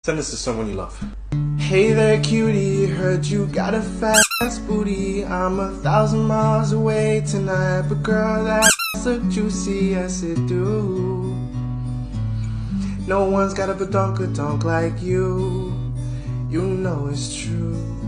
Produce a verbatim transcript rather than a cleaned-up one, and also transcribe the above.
Send this to someone you love. Hey there cutie, heard you got a fat ass booty. I'm a thousand miles away tonight, but girl, that ass look juicy, yes it do. No one's got a badonkadonk like you, you know it's true.